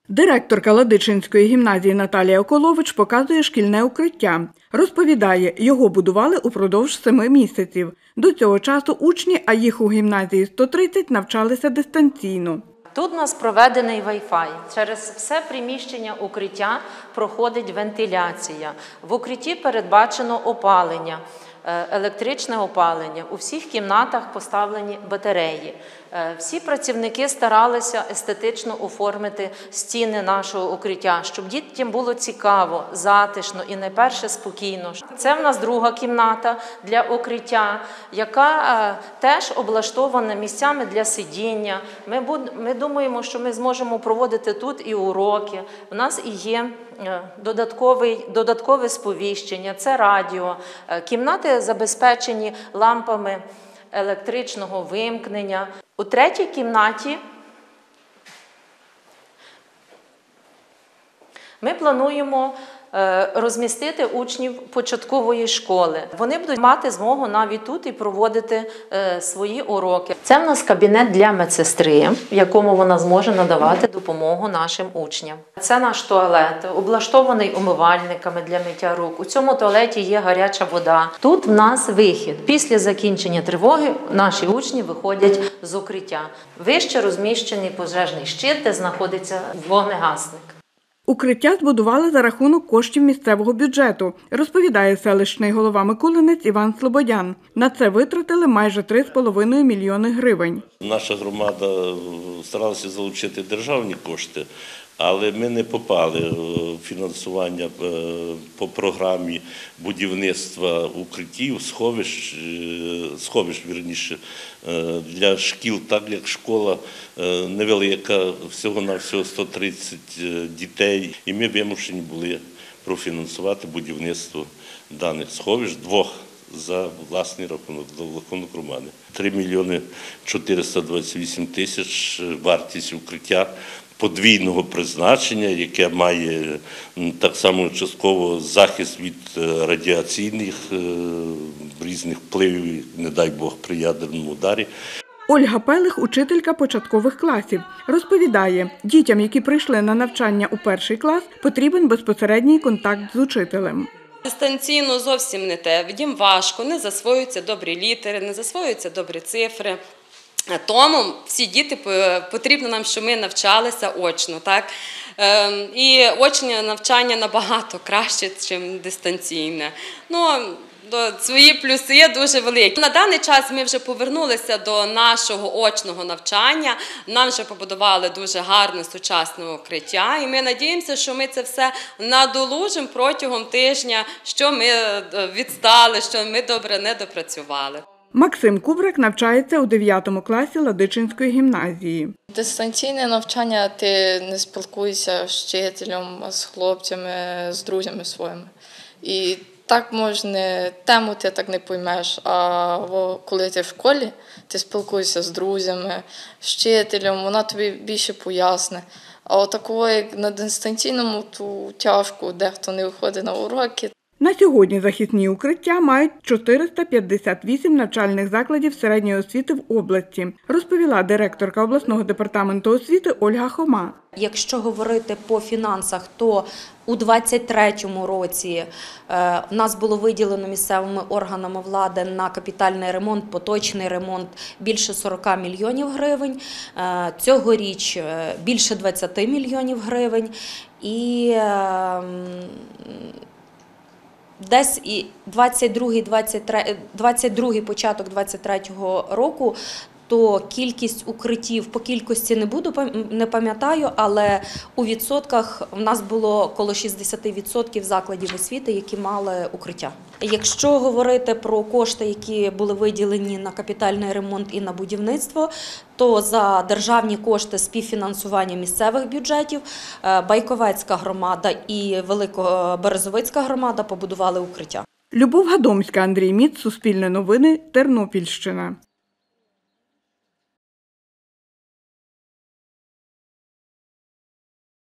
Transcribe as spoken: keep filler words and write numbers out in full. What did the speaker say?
Директорка Ладичинської гімназії Наталія Околович показує шкільне укриття. Розповідає, його будували упродовж семи місяців. До цього часу учні, а їх у гімназії сто тридцять, навчалися дистанційно. Тут у нас проведений Wi-Fi. Через все приміщення укриття проходить вентиляція. В укритті передбачено опалення, електричне опалення. У всіх кімнатах поставлені батареї. Всі працівники старалися естетично оформити стіни нашого укриття, щоб дітям було цікаво, затишно і найперше спокійно. Це в нас друга кімната для укриття, яка теж облаштована місцями для сидіння. Ми, ми думаємо, що ми зможемо проводити тут і уроки. У нас і є додаткове, додаткове сповіщення, це радіо. Кімнати забезпечені лампами електричного вимкнення. У третій кімнаті ми плануємо розмістити учнів початкової школи. Вони будуть мати змогу навіть тут і проводити свої уроки. Це в нас кабінет для медсестри, в якому вона зможе надавати допомогу нашим учням. Це наш туалет, облаштований умивальниками для миття рук. У цьому туалеті є гаряча вода. Тут в нас вихід. Після закінчення тривоги наші учні виходять з укриття. Вище розміщений пожежний щит, де знаходиться вогнегасник. Укриття збудували за рахунок коштів місцевого бюджету, розповідає селищний голова Микулинець Іван Слободян. На це витратили майже три з половиною мільйони гривень. Наша громада старалася залучити державні кошти, але ми не попали в фінансування по програмі будівництва укриттів, сховищ, сховищ вірніше, для шкіл, так як школа невелика, всього-навсього сто тридцять дітей. І ми вимушені були профінансувати будівництво даних сховищ, двох за власний рахунок, за рахунок громади. три мільйони чотириста двадцять вісім тисяч вартість укриття подвійного призначення, яке має так само частково захист від радіаційних різних впливів, не дай Бог, при ядерному ударі. Ольга Пелих – учителька початкових класів. Розповідає, дітям, які прийшли на навчання у перший клас, потрібен безпосередній контакт з учителем. Дистанційно зовсім не те, їм важко, не засвоюються добрі літери, не засвоюються добрі цифри. Тому всі діти потрібно нам, щоб ми навчалися очно, так? І очне навчання набагато краще, ніж дистанційне. Ну, свої плюси дуже великі. На даний час ми вже повернулися до нашого очного навчання, нам вже побудували дуже гарне сучасне укриття, і ми сподіваємося, що ми це все надолужимо протягом тижня, що ми відстали, що ми добре не допрацювали. Максим Кубрик навчається у дев'ятому класі Ладичинської гімназії. Дистанційне навчання, ти не спілкуєшся з вчителем, з хлопцями, з друзями своїми. І так можна, тему ти так не поймеш, а коли ти в школі, ти спілкуєшся з друзями, з вчителем, вона тобі більше поясне. А от такого, як на дистанційному, то тяжко, дехто не виходить на уроки. На сьогодні захисні укриття мають чотириста п'ятдесят вісім навчальних закладів середньої освіти в області, розповіла директорка обласного департаменту освіти Ольга Хома. Якщо говорити по фінансах, то у двадцять третьому році в нас було виділено місцевими органами влади на капітальний ремонт, поточний ремонт більше сорок мільйонів гривень, цьогоріч більше двадцять мільйонів гривень і десь і двадцять другий, двадцять третій, двадцять другий, початок двадцять третього року, то кількість укриттів по кількості не буду, не пам'ятаю, але у відсотках в нас було коло шістдесят відсотків закладів освіти, які мали укриття. Якщо говорити про кошти, які були виділені на капітальний ремонт і на будівництво, то за державні кошти співфінансування місцевих бюджетів Байковецька громада і Великоберезовицька громада побудували укриття. Любов Гадомська, Андрій Міц, Суспільне новини, Тернопільщина.